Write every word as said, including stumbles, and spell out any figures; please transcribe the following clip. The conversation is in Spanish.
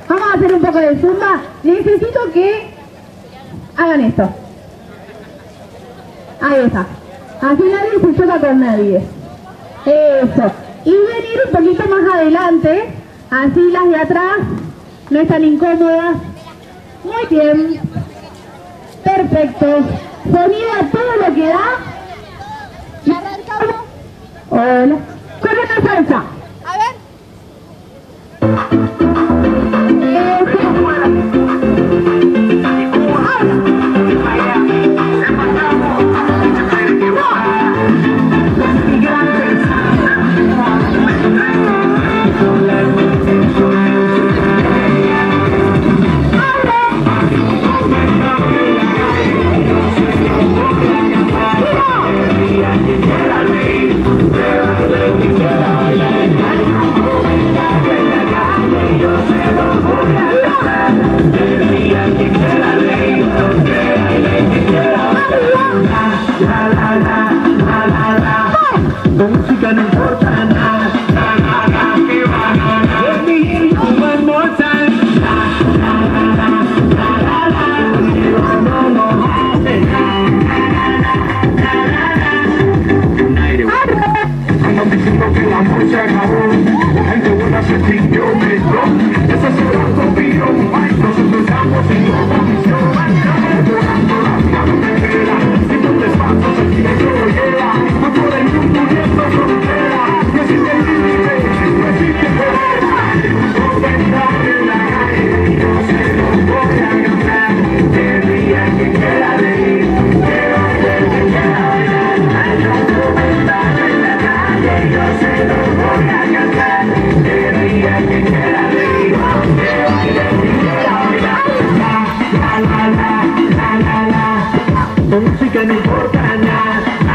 Vamos a hacer un poco de zumba. Necesito que hagan esto. Ahí está. Así nadie se choca con nadie. Eso. Y venir un poquito más adelante. Así las de atrás no están incómodas. Muy bien. Perfecto. Sonido a todo lo que da. Y arrancamos. Hola. Con una salsa. A ver. Música no importa nada, la la la que va a ganar. Let me hear you one more time. La la la la la la la. No no no hace Ando diciendo que el amor se acabó. La gente buena se sintió mejor. Esa ciudad contigo, nosotros estamos en compromiso. Llorando la vida no me queda. Si tú te pasas aquí me lo lleva. Voy por el mundo y esto frontera. No existe límite, no existe frontera. No vendrá de la calle, yo se lo voy a ganar. El día que quiera reír, quiero ver que quiera bailar. Ay, no vendrá de la calle, yo se lo voy a ganar. El día que quiera reír, quiero ver que quiera bailar. La la la la la la la. Música no importa nada.